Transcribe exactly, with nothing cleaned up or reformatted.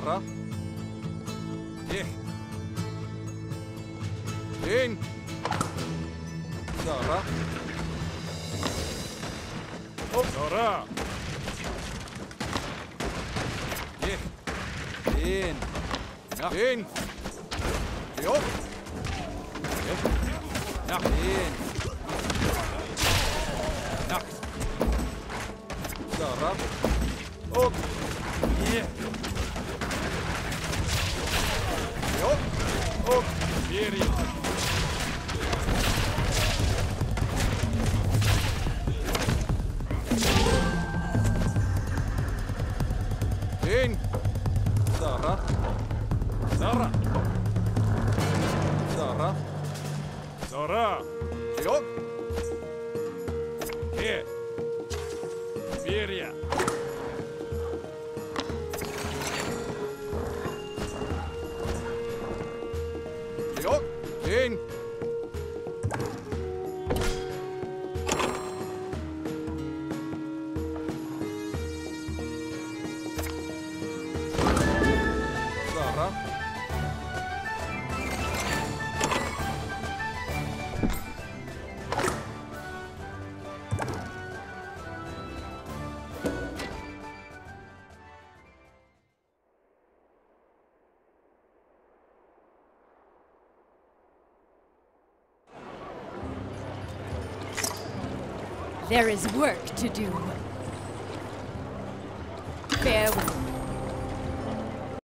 Zara. Yeah. In. Zara. Oh, Zara. Yeah. In. Nach in. Jo. Yeah. Nach in. Nach. Zara. Op. Yeah. Jo. Op. Hier. In. Zara. Zara. Zara. Zara. Jo. Hier. Viria. Jo. In. Zara. There is work to do.